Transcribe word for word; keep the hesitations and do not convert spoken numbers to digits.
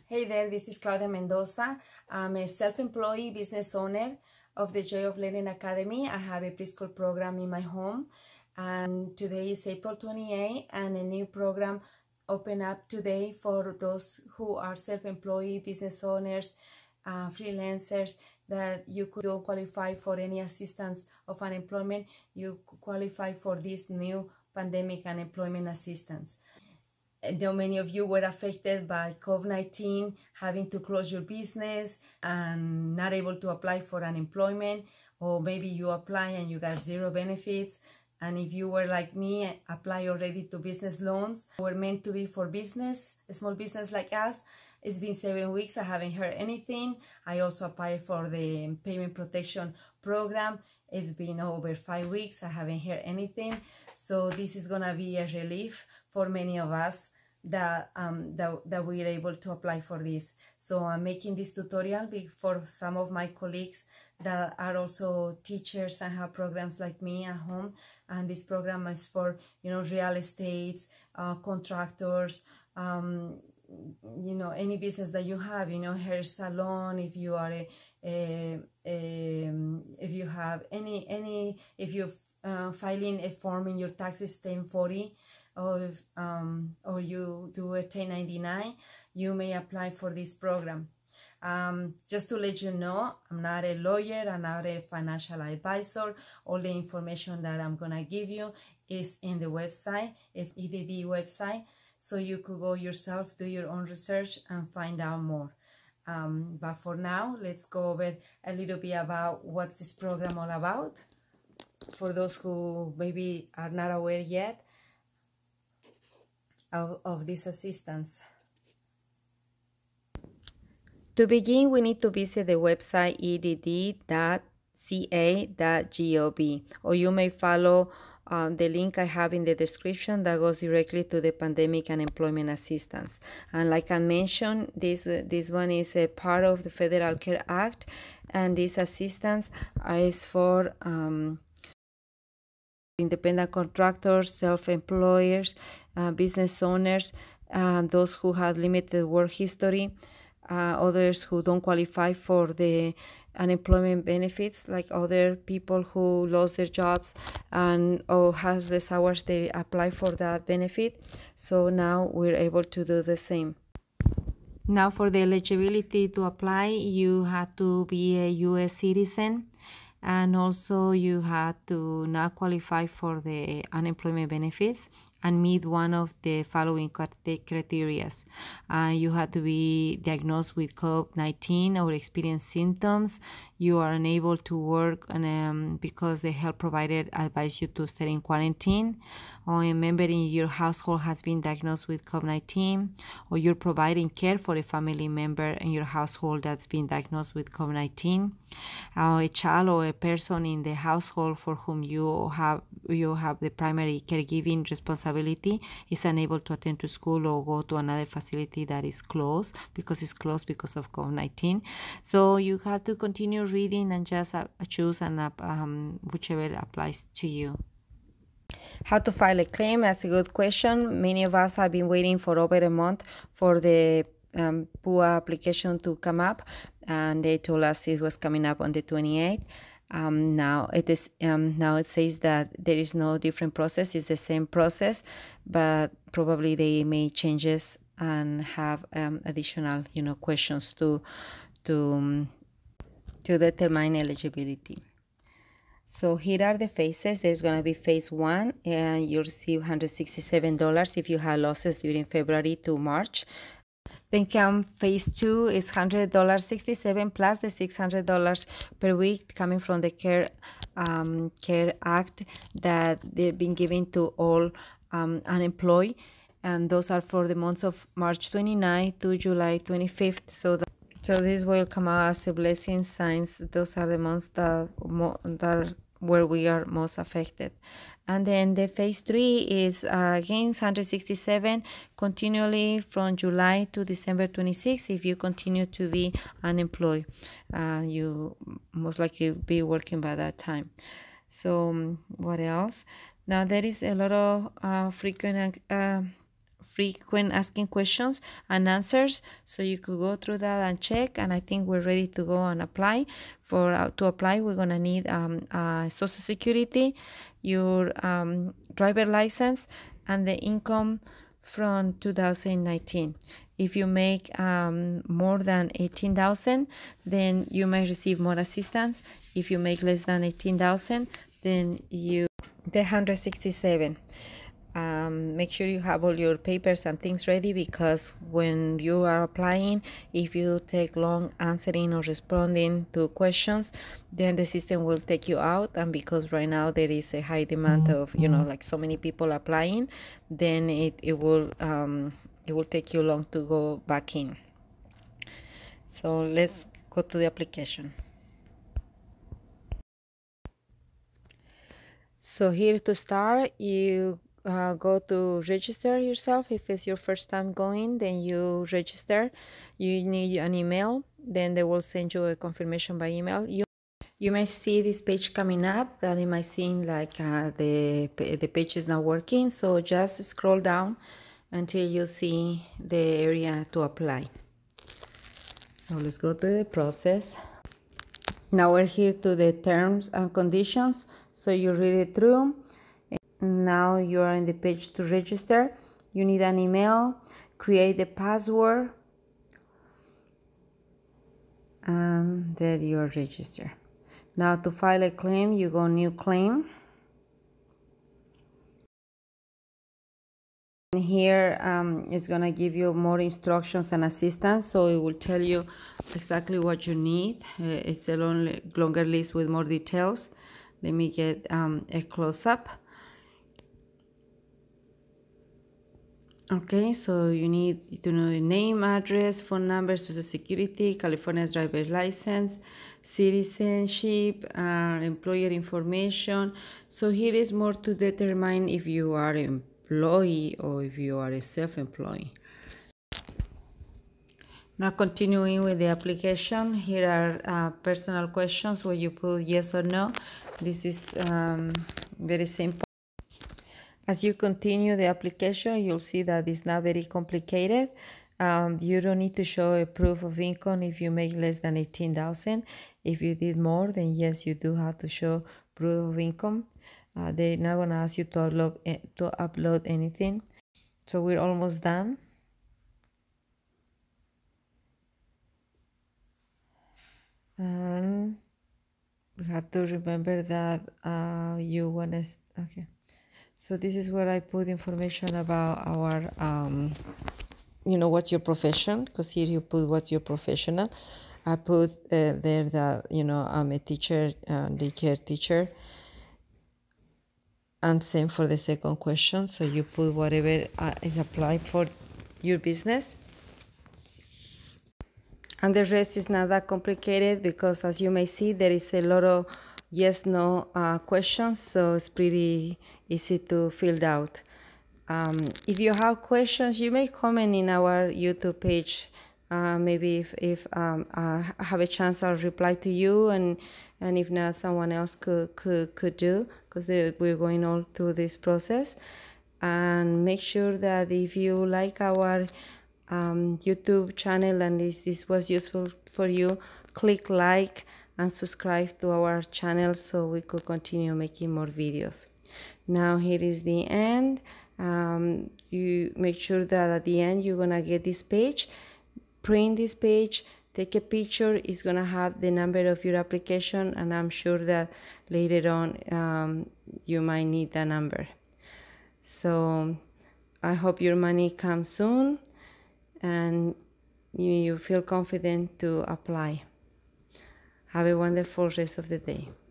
Hey there, this is Claudia Mendoza. I'm a self-employed business owner of the Joy of Learning Academy. I have a preschool program in my home, and today is April twenty-eighth, and a new program opened up today for those who are self-employed business owners, uh, freelancers, that you could don't qualify for any assistance of unemployment. You qualify for this new pandemic unemployment assistance. I know many of you were affected by COVID nineteen, having to close your business and not able to apply for unemployment, or maybe you apply and you got zero benefits. And if you were like me, apply already to business loans, were meant to be for business, a small business like us. It's been seven weeks, I haven't heard anything. I also applied for the payment protection program. It's been over five weeks, I haven't heard anything. So this is gonna be a relief for many of us that um that, that we're able to apply for this. So I'm making this tutorial for some of my colleagues that are also teachers and have programs like me at home. And this program is for, you know, real estate, uh, contractors, um you know, any business that you have, you know, hair salon, if you are a, a, a if you have any any if you're uh, filing a form in your taxes ten forty, or if, um, or you do a ten ninety-nine, you may apply for this program. Um, just to let you know, I'm not a lawyer, I'm not a financial advisor. All the information that I'm gonna give you is in the website. It's E D D website, so you could go yourself, do your own research and find out more. Um, but for now, let's go over a little bit about what's this program all about, for those who maybe are not aware yet Of, of this assistance. To begin, we need to visit the website e d d dot c a dot gov, or you may follow uh, the link I have in the description that goes directly to the pandemic and employment assistance. And like I mentioned, this this one is a part of the Federal Care Act, and this assistance is for um, independent contractors, self-employers, uh, business owners, uh, those who have limited work history, uh, others who don't qualify for the unemployment benefits, like other people who lost their jobs and or has less hours, they apply for that benefit. So now we're able to do the same. Now for the eligibility to apply, you have to be a U S citizen, and also you had to not qualify for the unemployment benefits and meet one of the following criteria. Uh, you had to be diagnosed with COVID nineteen or experience symptoms. You are unable to work and, um, because the health provider advised you to stay in quarantine, or a member in your household has been diagnosed with COVID nineteen, or you're providing care for a family member in your household that's been diagnosed with COVID nineteen, uh, a child or a person in the household for whom you have you have the primary caregiving responsibility is unable to attend to school or go to another facility that is closed because it's closed because of COVID nineteen. So you have to continue reading and just uh, choose and uh, um, whichever applies to you. How to file a claim? That's a good question. Many of us have been waiting for over a month for the um, P U A application to come up, and they told us it was coming up on the twenty-eighth. Um, now it is. Um, now it says that there is no different process; it's the same process, but probably they may changes and have um, additional, you know, questions to to um, to determine eligibility. So here are the phases. There's going to be phase one, and you'll receive one hundred sixty-seven dollars if you had losses during February to March. Then come phase two is one hundred sixty-seven dollars plus the six hundred dollars per week coming from the Care um, Care Act that they've been given to all um, unemployed, and those are for the months of March twenty-ninth to July twenty-fifth. So that So this will come out as a blessing, since those are the months that, that where we are most affected. And then the phase three is uh, again one hundred sixty-seven continually from July to December twenty-sixth. If you continue to be unemployed, uh, you most likely be working by that time. So um, what else? Now there is a lot of uh, frequent uh, frequent asking questions and answers. So you could go through that and check. And I think we're ready to go and apply. For uh, to apply, we're gonna need um, uh, Social Security, your um, driver license, and the income from two thousand nineteen. If you make um, more than eighteen thousand, then you may receive more assistance. If you make less than eighteen thousand, then you the one hundred sixty-seven. Um, make sure you have all your papers and things ready, because when you are applying, if you take long answering or responding to questions, then the system will take you out. And because right now there is a high demand of, you know, like so many people applying, then it, it will um, it will take you long to go back in. So let's go to the application. So here to start, you uh, go to register yourself. If it's your first time going, then you register. You need an email, then they will send you a confirmation by email. You you may see this page coming up that it might seem like uh, the, the page is not working. So just scroll down until you see the area to apply. So let's go to the process. Now we're here to the terms and conditions. So you read it through. Now you are in the page to register. You need an email, create the password, and there you are registered. Now to file a claim, you go new claim. And here um, it's gonna give you more instructions and assistance, so it will tell you exactly what you need. Uh, it's a long, longer list with more details. Let me get um, a close-up. Okay, so you need to know the name, address, phone number, social security, California's driver's license, citizenship, uh, employer information. So here is more to determine if you are an employee or if you are a self-employed. Now continuing with the application, here are uh, personal questions where you put yes or no. This is um, very simple. As you continue the application, you'll see that it's not very complicated. Um, you don't need to show a proof of income if you make less than eighteen thousand. If you did more, then yes, you do have to show proof of income. Uh, they're not going to ask you to upload, to upload anything. So we're almost done. And we have to remember that uh, you want to, okay. So this is where I put information about our, um, you know, what's your profession, because here you put what's your professional. I put uh, there that, you know, I'm a teacher, uh, daycare teacher. And same for the second question. So you put whatever uh, is applied for your business. And the rest is not that complicated, because as you may see, there is a lot of yes, no uh, questions. So it's pretty easy to fill out. Um, if you have questions, you may comment in our YouTube page. Uh, maybe if, if um, I have a chance, I'll reply to you, and and if not, someone else could could, could do, because we're going all through this process. And make sure that if you like our um, YouTube channel and this, this was useful for you, click like and subscribe to our channel so we could continue making more videos. Now here is the end. Um, you make sure that at the end you're gonna get this page. Print this page, take a picture. It's gonna have the number of your application, and I'm sure that later on um, you might need that number. So I hope your money comes soon and you, you feel confident to apply. Have a wonderful rest of the day.